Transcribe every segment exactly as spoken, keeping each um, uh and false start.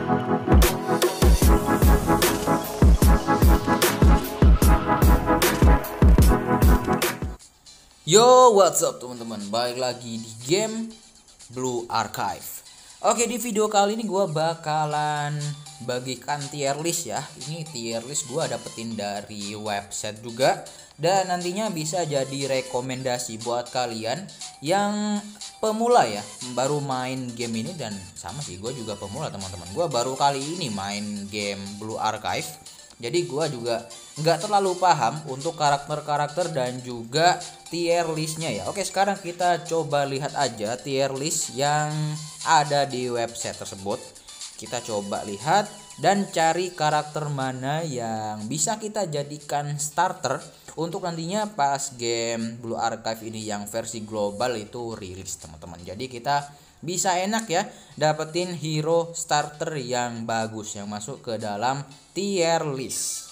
Yo, what's up teman-teman? Balik lagi di game Blue Archive. Oke, di video kali ini gue bakalan bagikan tier list ya. Ini tier list gue dapetin dari website juga, dan nantinya bisa jadi rekomendasi buat kalian yang pemula ya, baru main game ini. Dan sama sih, gue juga pemula teman-teman. Gue baru kali ini main game Blue Archive, jadi gue juga nggak terlalu paham untuk karakter-karakter dan juga tier listnya ya. Oke, sekarang kita coba lihat aja tier list yang ada di website tersebut. Kita coba lihat dan cari karakter mana yang bisa kita jadikan starter untuk nantinya pas game Blue Archive ini yang versi global itu rilis teman-teman. Jadi kita bisa enak ya dapetin hero starter yang bagus yang masuk ke dalam tier list.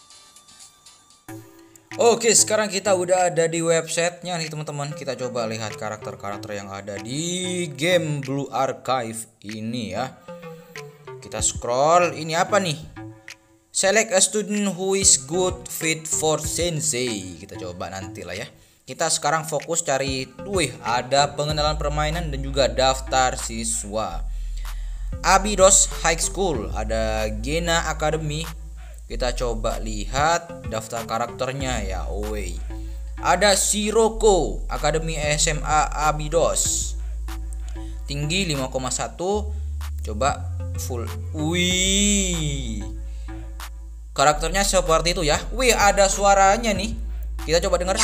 Oke, sekarang kita udah ada di websitenya nih teman-teman. Kita coba lihat karakter-karakter yang ada di game Blue Archive ini ya. Kita scroll, ini apa nih? Select a student who is good fit for sensei. Kita coba nanti lah ya. Kita sekarang fokus cari, wih, ada pengenalan permainan dan juga daftar siswa. Abydos High School, ada Gena Academy. Kita coba lihat daftar karakternya ya. Oi, ada Shiroko Academy S M A Abydos, tinggi lima koma satu. Coba full. Wih, karakternya seperti itu ya. Wih, ada suaranya nih. Kita coba dengar.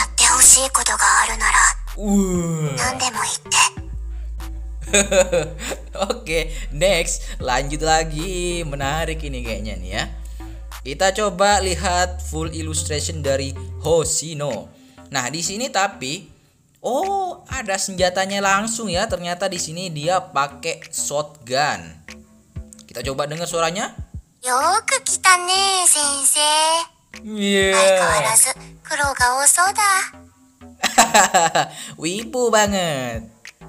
Oke, next, lanjut lagi. Menarik ini kayaknya nih ya. Kita coba lihat full illustration dari Hoshino. Nah, di sini tapi oh, ada senjatanya langsung ya. Ternyata di sini dia pakai shotgun. Kita coba dengar suaranya. Yoku kita ne, sensei. Yeah. Wibu banget.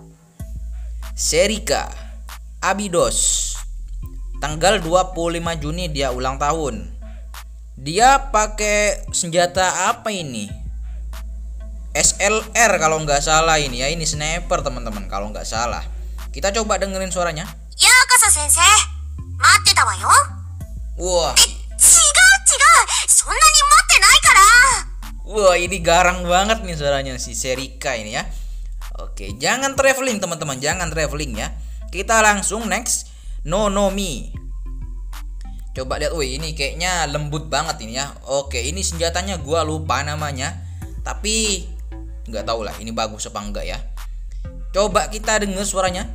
Serika Abydos, tanggal dua puluh lima Juni dia ulang tahun. Dia pakai senjata apa ini? S L R kalau nggak salah ini ya. Ini sniper teman-teman kalau nggak salah. Kita coba dengerin suaranya. Yokoso sensei. Matte ta wa yo. Wah. Chigau, chigau. Sonna ni matte nai kara. Wah, ini garang banget nih suaranya si Serika ini ya. Oke, jangan traveling teman-teman, jangan traveling ya. Kita langsung next. Nonomi. Coba lihat, wih, ini kayaknya lembut banget ini ya. Oke, ini senjatanya gua lupa namanya, tapi nggak tahu lah ini bagus apa enggak ya. Coba kita dengar suaranya.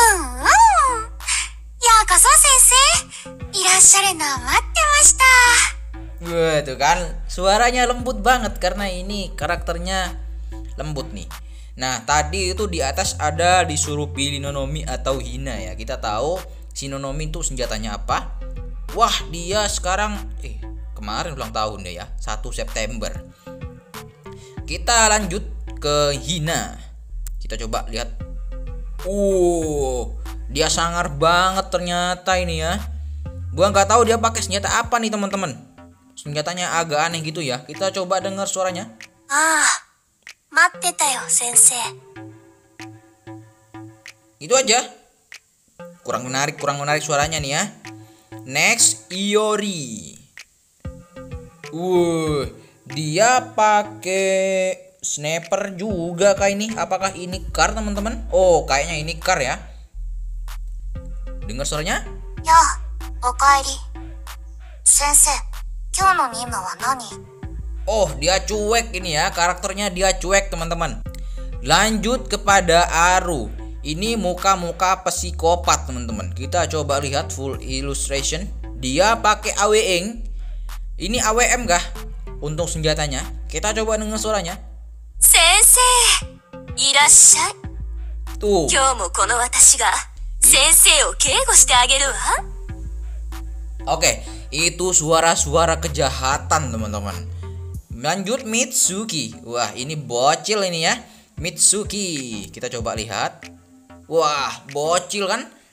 Yokoso sensei. Irasharu no mattemasu. Wah, tuh kan suaranya lembut banget karena ini karakternya lembut nih. Nah, tadi itu di atas ada disuruh pilih Nonomi atau Hina ya. Kita tahu si Nonomi itu senjatanya apa. Wah, dia sekarang eh kemarin ulang tahun deh ya, satu September. Kita lanjut ke Hina. Kita coba lihat. Uh, dia sangar banget ternyata ini ya. Gua nggak tahu dia pakai senjata apa nih teman-teman. Senjatanya agak aneh gitu ya. Kita coba dengar suaranya. Ah, matteta yo sensei. Itu aja. Kurang menarik, kurang menarik suaranya nih ya. Next, Iori. Uh, dia pakai sniper juga kayak ini. Apakah ini car teman-teman? Oh, kayaknya ini car ya. Dengar suaranya? Yo, okaeri. Sensei, kyou no nima wa nani? Oh, dia cuek ini ya. Karakternya dia cuek teman-teman. Lanjut kepada Aru. Ini muka-muka psikopat teman-teman. Kita coba lihat full illustration. Dia pakai A W M. Ini A W M kah untuk senjatanya? Kita coba dengar suaranya. Sensei, irashai. Tuh. Kyou mo kono watashi ga sensei o keigo shite ageru wa. Oke, itu suara-suara kejahatan teman-teman. Lanjut Mitsuki. Wah, ini bocil ini ya. Mitsuki. Kita coba lihat. Wah, bocil kan?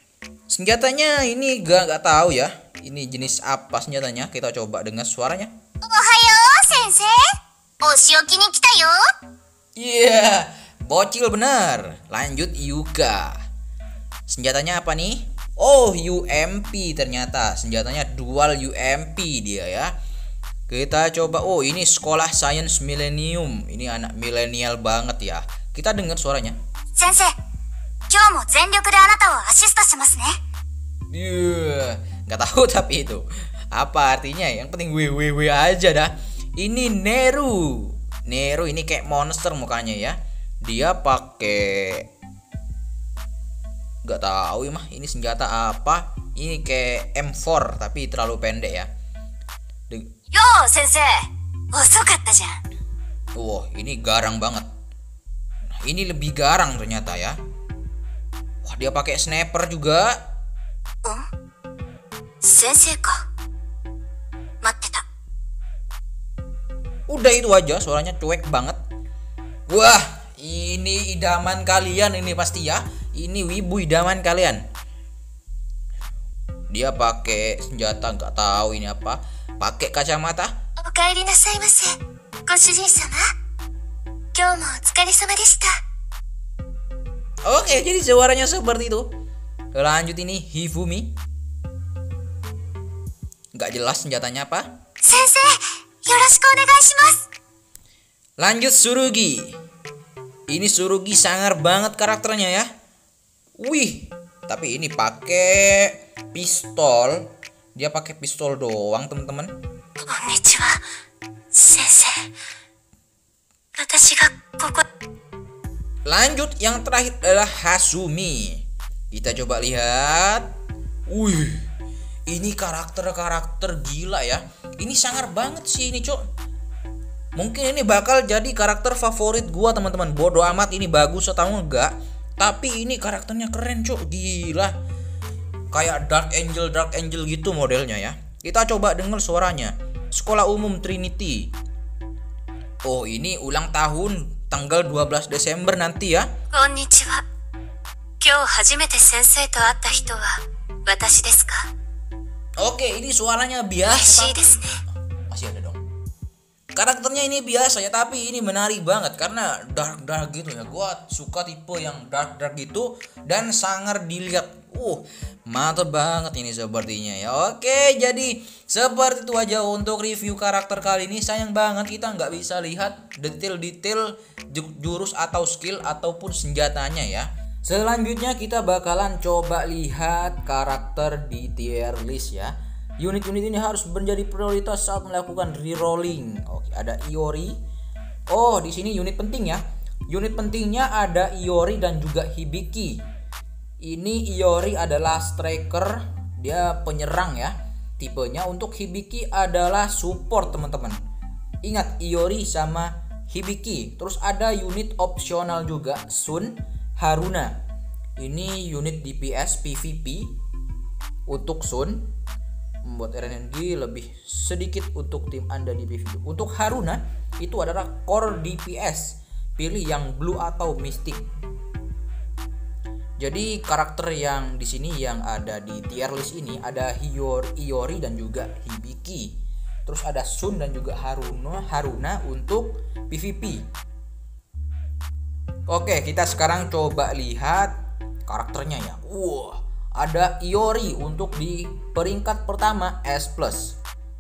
Senjatanya ini gak nggak tahu ya. Ini jenis apa senjatanya? Kita coba dengar suaranya. Ohayo, sensei. Oshioki ni kita yo. Iya, bocil bener. Lanjut Yuka. Senjatanya apa nih? Oh, U M P ternyata. Senjatanya dual U M P dia ya. Kita coba. Oh, ini sekolah Science Millennium. Ini anak milenial banget ya. Kita dengar suaranya. Sensei, kyou mo zenryoku de anata wo ashisto shimasu ne. Iya, nggak tahu tapi itu apa artinya. Yang penting W W W aja dah. Ini Neru. Neru ini kayak monster mukanya ya. Dia pakai nggak tahu ya mah ini senjata apa. Ini kayak M four tapi terlalu pendek ya. De- Yo, sensei. Osokatta jan. Wah, ini garang banget. Nah, ini lebih garang ternyata ya. Wah, dia pakai sniper juga. Oh? Sensei ka. Matte ta. Udah itu aja, suaranya cuek banget. Wah, ini idaman kalian ini pasti ya. Ini wibu idaman kalian. Dia pakai senjata nggak tahu ini apa. Pakai kacamata. Okaeri nasai mase. Goshujin sama. Kyou mo otsukaresama deshita. Oke, jadi suaranya seperti itu. Lanjut ini Hifumi. Nggak jelas senjatanya apa. Sensei, yoroshiku onegai shimasu. Lanjut Surugi. Ini Surugi sangar banget karakternya ya. Wih, tapi ini pakai pistol. Dia pakai pistol doang, teman-teman. Konnichiwa, sensei. Watashi ga koko. Lanjut yang terakhir adalah Hasumi. Kita coba lihat. Wih, ini karakter-karakter gila ya. Ini sangar banget sih ini, Cok. Mungkin ini bakal jadi karakter favorit gua, teman-teman. Bodoh amat ini bagus atau enggak. Tapi ini karakternya keren, Cok. Gila. Kayak Dark Angel, Dark Angel gitu modelnya ya. Kita coba dengar suaranya. Sekolah Umum Trinity. Oh, ini ulang tahun tanggal dua belas Desember nanti ya. Konnichiwa. Kyou hajimete sensei to atta hito wa watashi desu ka? Oke, ini suaranya biasa. Ureshii desu ne. Masih ada dong. Karakternya ini biasa ya, tapi ini menarik banget karena dark dark gitu ya. Gua suka tipe yang dark dark gitu dan sangar dilihat. Uh, mantap banget ini sepertinya ya. Oke, jadi seperti itu aja untuk review karakter kali ini. Sayang banget kita nggak bisa lihat detail-detail jurus atau skill ataupun senjatanya ya. Selanjutnya kita bakalan coba lihat karakter di tier list ya. Unit-unit ini harus menjadi prioritas saat melakukan rerolling. Oke, ada Iori. Oh, di sini unit penting ya. Unit pentingnya ada Iori dan juga Hibiki. Ini Iori adalah striker, dia penyerang ya. Tipenya untuk Hibiki adalah support, teman-teman. Ingat Iori sama Hibiki. Terus ada unit opsional juga, Sun, Haruna. Ini unit D P S P V P untuk Sun. Membuat R N G lebih sedikit untuk tim Anda di P V P. Untuk Haruna itu adalah core D P S. Pilih yang blue atau mystic. Jadi karakter yang di sini yang ada di tier list ini ada Hiyor, Iori dan juga Hibiki. Terus ada Sun dan juga Haruna, Haruna untuk P V P. Oke, kita sekarang coba lihat karakternya ya. Wah. Ada Iori untuk di peringkat pertama S plus.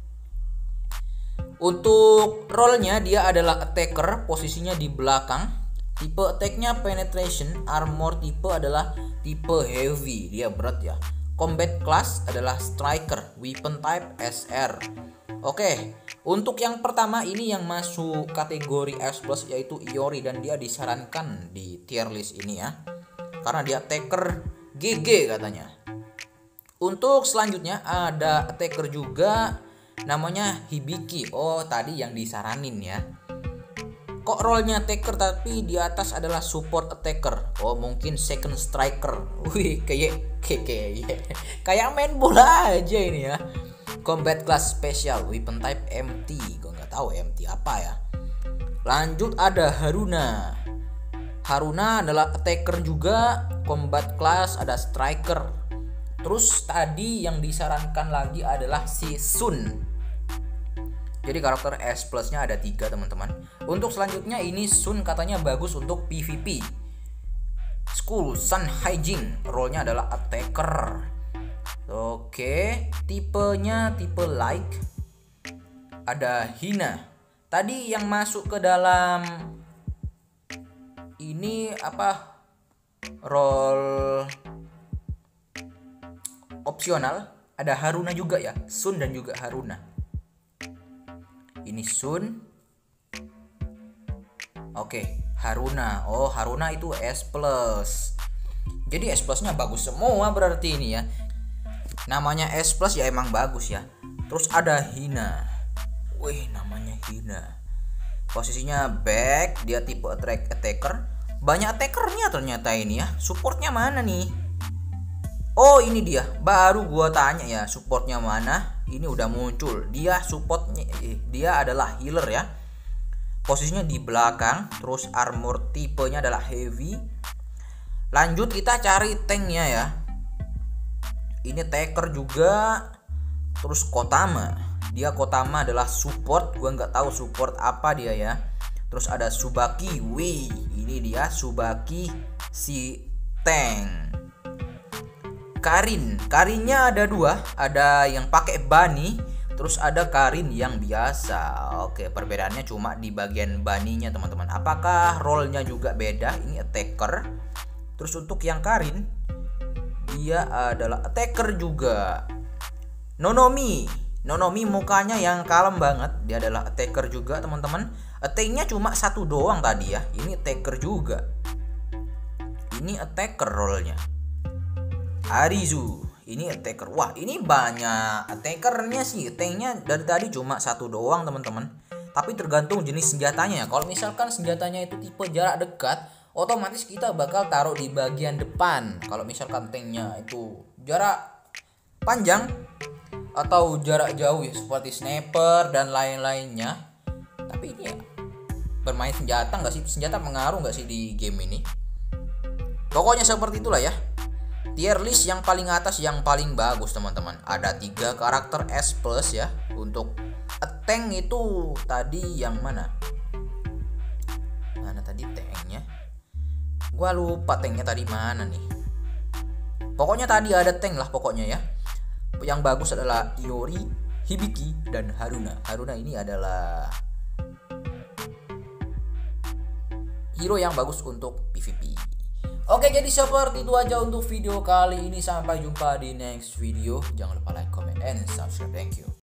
Untuk role-nya dia adalah attacker, posisinya di belakang. Tipe attack-nya penetration, armor tipe adalah tipe heavy, dia berat ya. Combat class adalah striker, weapon type S R. Oke, untuk yang pertama ini yang masuk kategori S plus yaitu Iori dan dia disarankan di tier list ini ya. Karena dia attacker G G katanya. Untuk selanjutnya ada attacker juga namanya Hibiki. Oh, tadi yang disaranin ya. Kok role-nya attacker tapi di atas adalah support attacker. Oh, mungkin second striker. Wih, kayak kayak kayak, kayak main bola aja ini ya. Combat class special, weapon type M T. Gue nggak tahu M T apa ya. Lanjut ada Haruna. Haruna adalah attacker juga, combat class ada striker. Terus tadi yang disarankan lagi adalah si Sun. Jadi karakter S plusnya ada tiga teman-teman. Untuk selanjutnya ini Sun katanya bagus untuk P V P. School Sun Haijin, role-nya adalah attacker. Oke, tipenya tipe like. Ada Hina. Tadi yang masuk ke dalam ini apa? Role opsional, ada Haruna juga ya, Sun dan juga Haruna. Ini Sun. Oke, Haruna. Oh, Haruna itu S plus. Jadi S plusnya bagus semua berarti ini ya. Namanya S plus ya emang bagus ya. Terus ada Hina. Wih, namanya Hina. Posisinya back, dia tipe attack attacker. Banyak attackernya ternyata ini ya. Supportnya mana nih? Oh, ini dia. Baru gua tanya ya, supportnya mana? Ini udah muncul. Dia supportnya, eh, dia adalah healer ya. Posisinya di belakang. Terus armor tipenya adalah heavy. Lanjut kita cari tanknya ya. Ini taker juga. Terus Kotama. Dia Kotama adalah support. Gua nggak tahu support apa dia ya. Terus ada Tsubaki. Wih, ini dia Tsubaki si tank. Karin, Karinnya ada dua, ada yang pakai bunny, terus ada Karin yang biasa. Oke, perbedaannya cuma di bagian bunny-nya teman-teman. Apakah role-nya juga beda? Ini attacker. Terus untuk yang Karin, dia adalah attacker juga. Nonomi, Nonomi mukanya yang kalem banget. Dia adalah attacker juga teman-teman. Attack-nya cuma satu doang tadi ya. Ini attacker juga. Ini attacker role-nya. Arizu, ini attacker. Wah, ini banyak attackernya sih. Tanknya dari tadi cuma satu doang teman-teman. Tapi tergantung jenis senjatanya ya. Kalau misalkan senjatanya itu tipe jarak dekat, otomatis kita bakal taruh di bagian depan. Kalau misalkan tanknya itu jarak panjang atau jarak jauh ya, seperti sniper dan lain-lainnya. Tapi ini ya, bermain senjata nggak sih? Senjata pengaruh nggak sih di game ini? Pokoknya seperti itulah ya. Tier list yang paling atas yang paling bagus teman-teman. Ada tiga karakter S plus ya. Untuk tank itu tadi yang mana? Mana tadi tanknya? Gua lupa tanknya tadi mana nih. Pokoknya tadi ada tank lah pokoknya ya. Yang bagus adalah Iori, Hibiki, dan Haruna. Haruna ini adalah hero yang bagus untuk P V P. Oke, jadi seperti itu aja untuk video kali ini. Sampai jumpa di next video. Jangan lupa like, comment, and subscribe. Thank you.